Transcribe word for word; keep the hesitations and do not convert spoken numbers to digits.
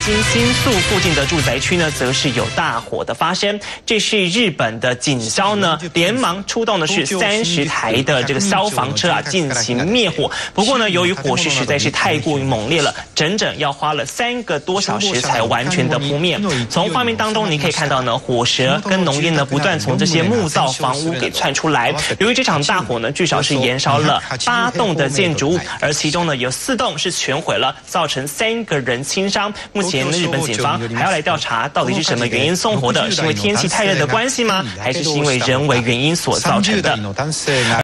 金新宿附近的住宅区呢，则是有大火的发生。这是日本的警消呢，连忙出动的是三十台的这个消防车啊，进行灭火。不过呢，由于火势实在是太过于猛烈了，整整要花了三个多小时才完全的扑灭。从画面当中你可以看到呢，火舌跟浓烟呢不断从这些木造房屋给窜出来。由于这场大火呢，至少是延烧了八栋的建筑物，而其中呢有四栋是全毁了，造成三个人轻伤。目前日本警方还要来调查到底是什么原因送火的，是因为天气太热的关系吗？还是是因为人为原因所造成的？